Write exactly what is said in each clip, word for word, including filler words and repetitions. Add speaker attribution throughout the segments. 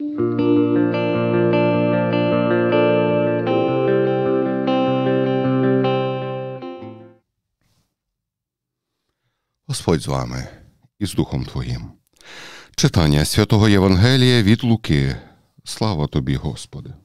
Speaker 1: Господь з вами і з Духом Твоїм. Читання Святого Євангелія від Луки. Слава Тобі, Господи.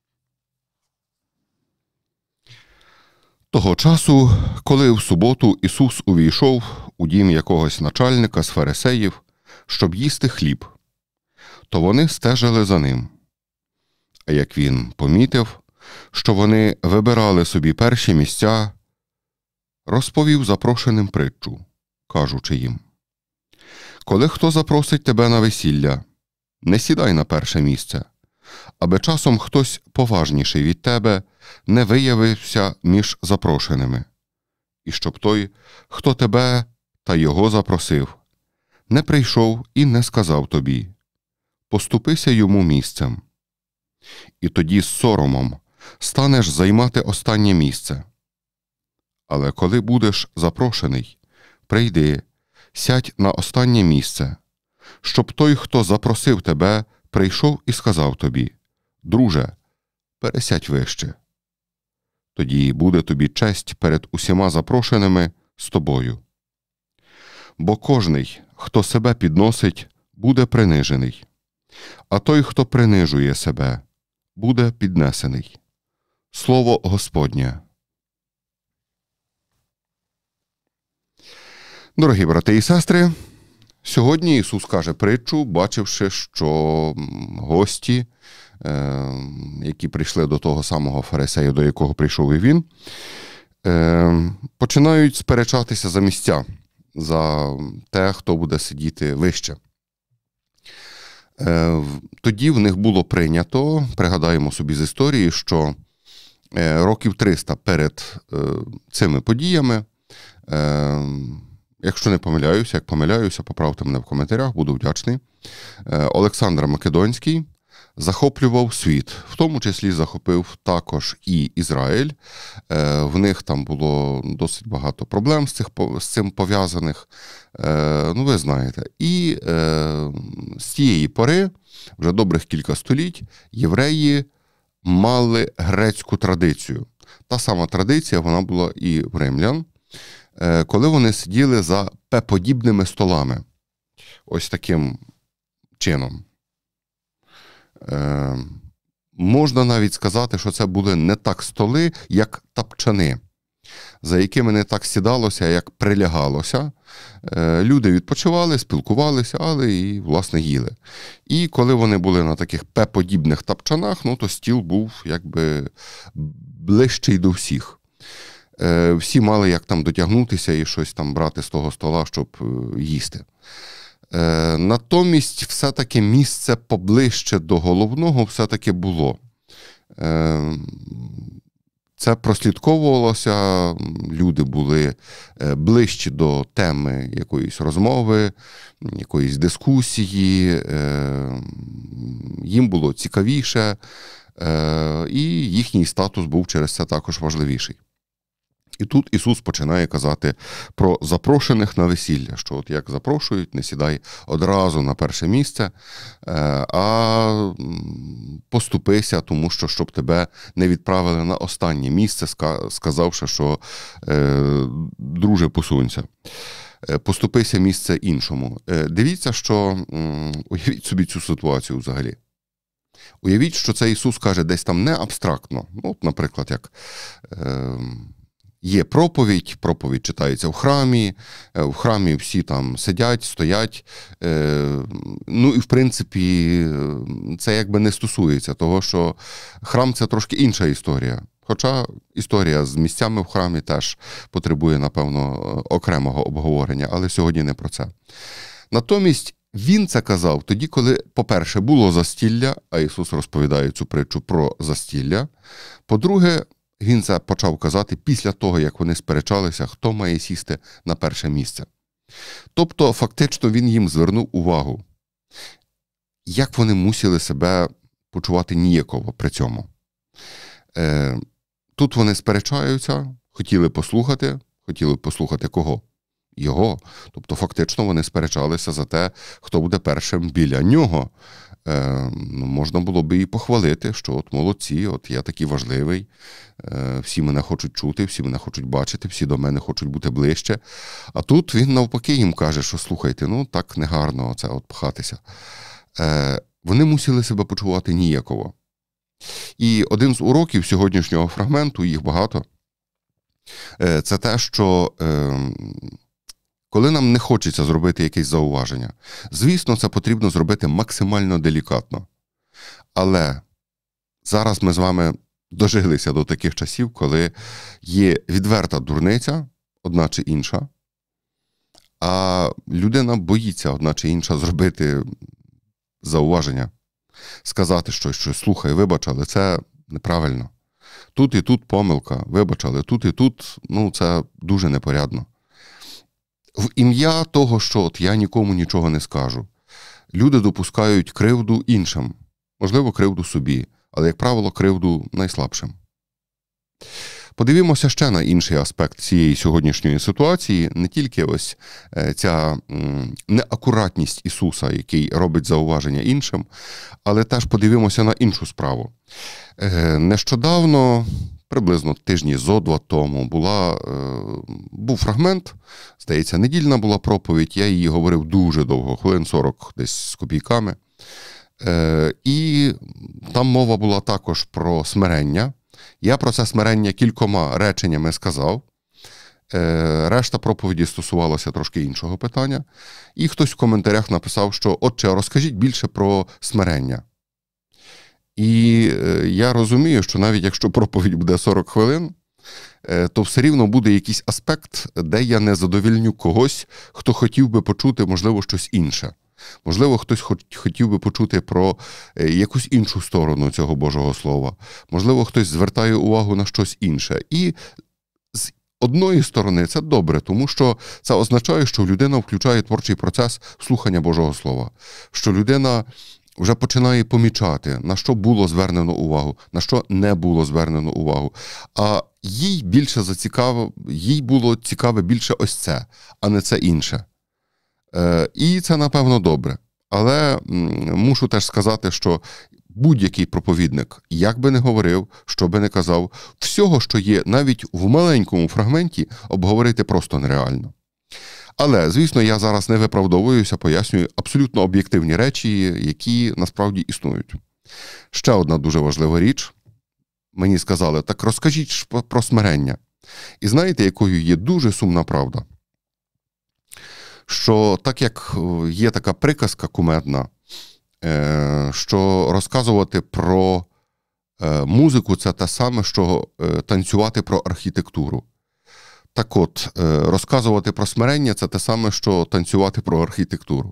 Speaker 1: Того часу, коли в суботу Ісус увійшов у дім якогось начальника з фарисеїв, щоб їсти хліб, то вони стежили за ним. А як він помітив, що вони вибирали собі перші місця, розповів запрошеним притчу, кажучи їм: «Коли хто запросить тебе на весілля, не сідай на перше місце, аби часом хтось поважніший від тебе не виявився між запрошеними, і щоб той, хто тебе та його запросив, не прийшов і не сказав тобі: поступися йому місцем. І тоді з соромом станеш займати останнє місце. Але коли будеш запрошений, прийди, сядь на останнє місце, щоб той, хто запросив тебе, прийшов і сказав тобі: друже, пересядь вище. Тоді буде тобі честь перед усіма запрошеними з тобою. Бо кожний, хто себе підносить, буде принижений, а той, хто принижує себе, буде піднесений». Слово Господнє. Дорогі брати і сестри, сьогодні Ісус каже притчу, бачивши, що гості, які прийшли до того самого фарисея, до якого прийшов і він, починають сперечатися за місця, за те, хто буде сидіти вище. Тоді в них було прийнято, пригадаємо собі з історії, що років триста перед цими подіями, якщо не помиляюся, як помиляюся, поправте мене в коментарях, буду вдячний, Олександр Македонський захоплював світ, в тому числі захопив також і Ізраїль. В них там було досить багато проблем з, цих, з цим пов'язаних, ну ви знаєте. І з цієї пори, вже добрих кілька століть, євреї мали грецьку традицію. Та сама традиція, вона була і в римлян, коли вони сиділи за П-подібними столами. Ось таким чином. Е, можна навіть сказати, що це були не так столи, як тапчани, за якими не так сідалося, як прилягалося. Е, люди відпочивали, спілкувалися, але і, власне, їли. І коли вони були на таких П-подібних тапчанах, ну, то стіл був якби ближчий до всіх. Е, всі мали як там дотягнутися і щось там брати з того стола, щоб е, їсти. Е, натомість все-таки місце поближче до головного все-таки було. Е, це прослідковувалося, люди були ближчі до теми якоїсь розмови, якоїсь дискусії, е, їм було цікавіше, е, і їхній статус був через це також важливіший. І тут Ісус починає казати про запрошених на весілля, що от як запрошують, не сідай одразу на перше місце, а поступися, тому що, щоб тебе не відправили на останнє місце, сказавши, що друже, посунься. Поступися місце іншому. Дивіться, що, уявіть собі цю ситуацію взагалі. Уявіть, що це Ісус каже десь там не абстрактно. Ну, от, наприклад, як є проповідь, проповідь читається в храмі, в храмі всі там сидять, стоять. Ну і в принципі це якби не стосується того, що храм – це трошки інша історія. Хоча історія з місцями в храмі теж потребує, напевно, окремого обговорення, але сьогодні не про це. Натомість він це казав тоді, коли, по-перше, було застілля, а Ісус розповідає цю притчу про застілля. По-друге, він це почав казати після того, як вони сперечалися, хто має сісти на перше місце. Тобто, фактично, він їм звернув увагу, як вони мусили себе почувати ніяково при цьому. Е, тут вони сперечаються, хотіли послухати, хотіли послухати кого? Його. Тобто, фактично, вони сперечалися за те, хто буде першим біля нього. е, ну, можна було би і похвалити, що от молодці, от я такий важливий, е, всі мене хочуть чути, всі мене хочуть бачити, всі до мене хочуть бути ближче. А тут він навпаки їм каже, що слухайте, ну так негарно це от пхатися. Е, вони мусили себе почувати ніяково. І один з уроків сьогоднішнього фрагменту, їх багато, е, це те, що е, коли нам не хочеться зробити якесь зауваження, звісно, це потрібно зробити максимально делікатно. Але зараз ми з вами дожилися до таких часів, коли є відверта дурниця, одна чи інша, а людина боїться одна чи інша зробити зауваження, сказати щось, що слухай, вибач, але це неправильно. Тут і тут помилка, вибач, але тут і тут, ну, це дуже непорядно. В ім'я того, що от я нікому нічого не скажу, люди допускають кривду іншим, можливо, кривду собі, але, як правило, кривду найслабшим. Подивімося ще на інший аспект цієї сьогоднішньої ситуації, не тільки ось ця неакуратність Ісуса, який робить зауваження іншим, але теж подивимося на іншу справу. Нещодавно, приблизно тижні зо-два тому, була, був фрагмент, здається, недільна була проповідь, я її говорив дуже довго, хвилин сорок десь з копійками. І там мова була також про смирення. Я про це смирення кількома реченнями сказав. Решта проповіді стосувалася трошки іншого питання. І хтось в коментарях написав, що «Отче, розкажіть більше про смирення». І я розумію, що навіть якщо проповідь буде сорок хвилин, то все рівно буде якийсь аспект, де я не задовільню когось, хто хотів би почути, можливо, щось інше. Можливо, хтось хотів би почути про якусь іншу сторону цього Божого Слова. Можливо, хтось звертає увагу на щось інше. І з одної сторони це добре, тому що це означає, що людина включає творчий процес слухання Божого Слова. Що людина вже починає помічати, на що було звернено увагу, на що не було звернено увагу. А їй більше зацікавило, їй було цікаве більше ось це, а не це інше. І це, напевно, добре. Але мушу теж сказати, що будь-який проповідник, як би не говорив, що би не казав, всього, що є навіть в маленькому фрагменті, обговорити просто нереально. Але, звісно, я зараз не виправдовуюся, пояснюю абсолютно об'єктивні речі, які насправді існують. Ще одна дуже важлива річ. Мені сказали, так розкажіть про смирення. І знаєте, якою є дуже сумна правда? Що так як є така приказка кумедна, що розказувати про музику – це те саме, що танцювати про архітектуру. Так от, розказувати про смирення – це те саме, що танцювати про архітектуру.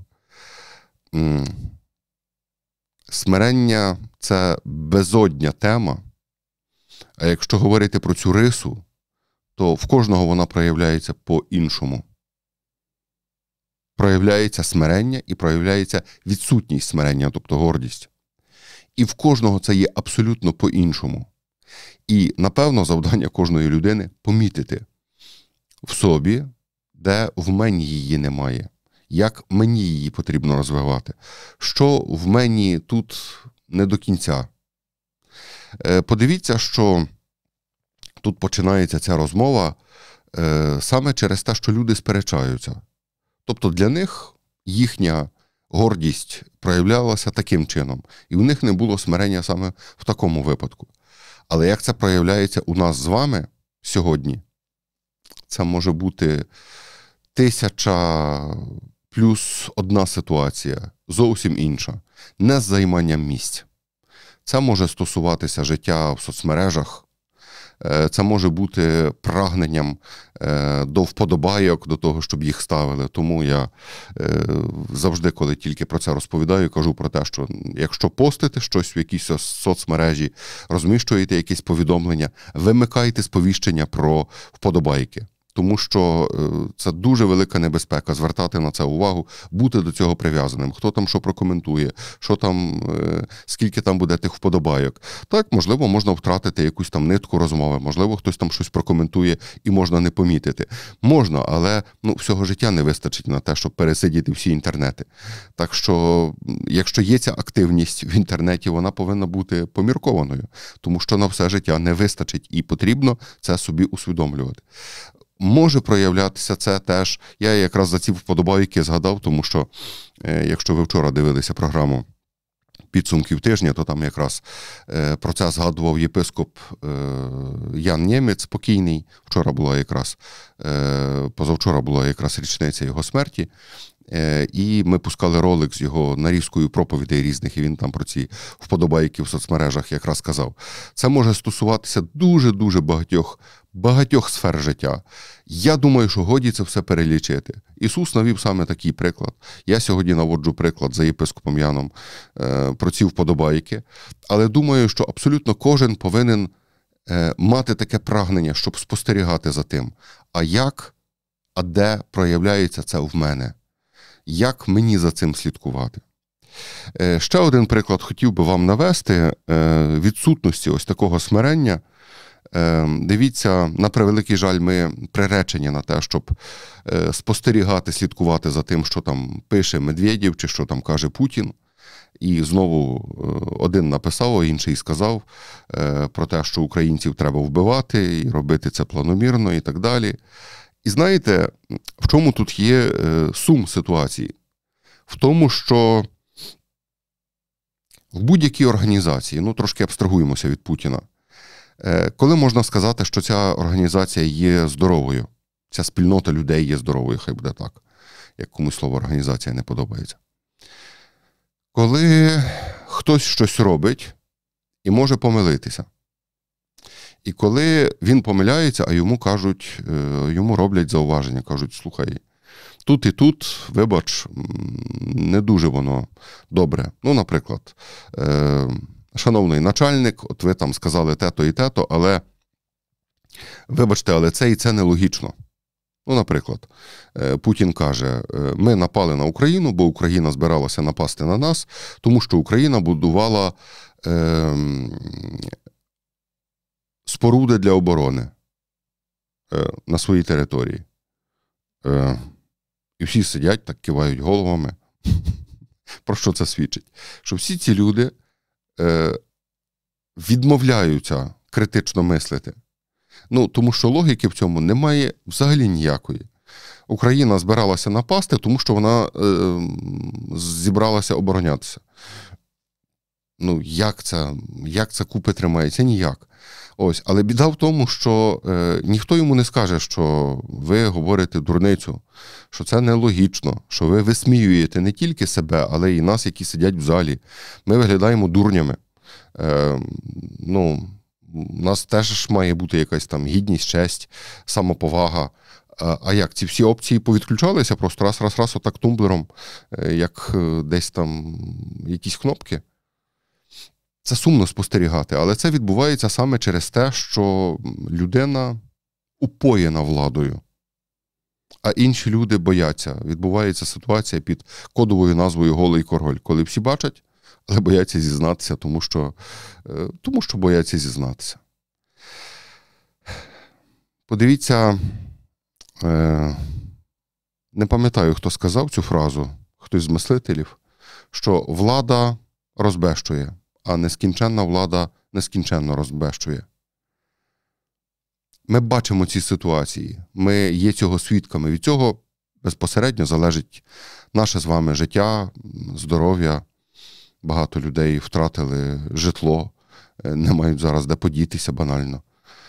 Speaker 1: Смирення – це безодня тема, а якщо говорити про цю рису, то в кожного вона проявляється по-іншому. Проявляється смирення і проявляється відсутність смирення, тобто гордість. І в кожного це є абсолютно по-іншому. І, напевно, завдання кожної людини – помітити в собі, де в мені її немає, як мені її потрібно розвивати, що в мені тут не до кінця. Подивіться, що тут починається ця розмова саме через те, що люди сперечаються. Тобто для них їхня гордість проявлялася таким чином. І у них не було смирення саме в такому випадку. Але як це проявляється у нас з вами сьогодні? Це може бути тисяча плюс одна ситуація, зовсім інша. Не з займанням місць. Це може стосуватися життя в соцмережах. Це може бути прагненням до вподобайок, до того, щоб їх ставили. Тому я завжди, коли тільки про це розповідаю, кажу про те, що якщо постите щось в якійсь соцмережі, розміщуєте якісь повідомлення, вимикайте сповіщення про вподобайки. Тому що це дуже велика небезпека звертати на це увагу, бути до цього прив'язаним. Хто там що прокоментує, що там, скільки там буде тих вподобайок. Так, можливо, можна втратити якусь там нитку розмови, можливо, хтось там щось прокоментує і можна не помітити. Можна, але ну, всього життя не вистачить на те, щоб пересидіти всі інтернети. Так що, якщо є ця активність в інтернеті, вона повинна бути поміркованою, тому що на все життя не вистачить і потрібно це собі усвідомлювати. Може проявлятися це теж, я якраз за ці вподобайки згадав, тому що, якщо ви вчора дивилися програму підсумків тижня, то там якраз про це згадував єпископ Ян Нємець, покійний. Вчора була якраз, позавчора була якраз річниця його смерті. І ми пускали ролик з його нарізкою проповідей різних, і він там про ці вподобайки в соцмережах якраз сказав. Це може стосуватися дуже-дуже багатьох, багатьох сфер життя. Я думаю, що годі це все перелічити. Ісус навів саме такий приклад. Я сьогодні наводжу приклад за єпископом Яном е, про ці вподобайки, але думаю, що абсолютно кожен повинен е, мати таке прагнення, щоб спостерігати за тим, а як, а де проявляється це в мене. Як мені за цим слідкувати? Ще один приклад хотів би вам навести відсутності ось такого смирення. Дивіться, на превеликий жаль, ми приречені на те, щоб спостерігати, слідкувати за тим, що там пише Медведєв, чи що там каже Путін. І знову один написав, а інший сказав про те, що українців треба вбивати, і робити це планомірно, і так далі. І знаєте, в чому тут є сум ситуації? В тому, що в будь-якій організації, ну трошки абстрагуємося від Путіна, коли можна сказати, що ця організація є здоровою, ця спільнота людей є здоровою, хай буде так, як комусь слово організація не подобається. Коли хтось щось робить і може помилитися. І коли він помиляється, а йому кажуть, йому роблять зауваження, кажуть, слухай, тут і тут, вибач, не дуже воно добре. Ну, наприклад, шановний начальник, от ви там сказали те-то і те-то, але, вибачте, але це і це нелогічно. Ну, наприклад, Путін каже, ми напали на Україну, бо Україна збиралася напасти на нас, тому що Україна будувала е, споруди для оборони е, на своїй території. Е, і всі сидять, так кивають головами. Про що це свідчить? Що всі ці люди е, відмовляються критично мислити. Ну, тому що логіки в цьому немає взагалі ніякої. Україна збиралася напасти, тому що вона е, зібралася оборонятися. Ну, як це, як це купи тримається? Ніяк. Ось, але біда в тому, що е, ніхто йому не скаже, що ви говорите дурницю, що це нелогічно, що ви висміюєте не тільки себе, але й нас, які сидять в залі. Ми виглядаємо дурнями. Е, ну, у нас теж має бути якась там гідність, честь, самоповага. А, а як? Ці всі опції повідключалися просто раз-раз-раз отак тумблером, як десь там якісь кнопки. Це сумно спостерігати, але це відбувається саме через те, що людина упоєна владою, а інші люди бояться. Відбувається ситуація під кодовою назвою «Голий король», коли всі бачать, але бояться зізнатися, тому що, тому що бояться зізнатися. Подивіться, не пам'ятаю, хто сказав цю фразу, хтось з мислителів, що влада розбещує, а нескінченна влада нескінченно розбещує. Ми бачимо ці ситуації, ми є цього свідками. Від цього безпосередньо залежить наше з вами життя, здоров'я. Багато людей втратили житло, не мають зараз де подітися банально.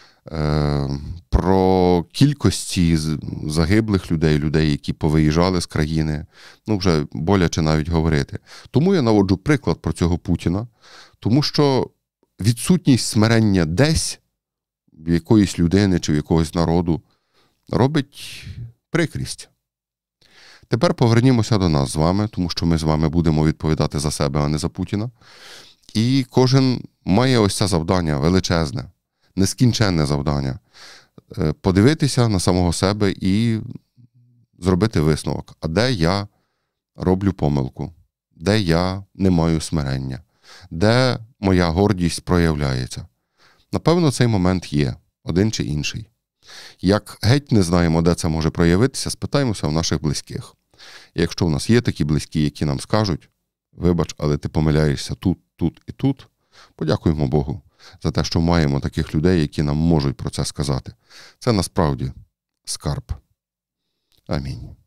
Speaker 1: Про кількості загиблих людей, людей, які повиїжджали з країни, ну вже боляче навіть говорити. Тому я наводжу приклад про цього Путіна, тому що відсутність смирення десь, в якоїсь людини чи в якогось народу, робить прикрість. Тепер повернімося до нас з вами, тому що ми з вами будемо відповідати за себе, а не за Путіна. І кожен має ось це завдання величезне, нескінченне завдання. подивитися на самого себе і зробити висновок. А де я роблю помилку? Де я не маю смирення? Де моя гордість проявляється? Напевно, цей момент є, один чи інший. Як геть не знаємо, де це може проявитися, спитаємося у наших близьких. І якщо у нас є такі близькі, які нам скажуть, вибач, але ти помиляєшся тут, тут і тут, подякуємо Богу за те, що маємо таких людей, які нам можуть про це сказати. Це насправді скарб. Амінь.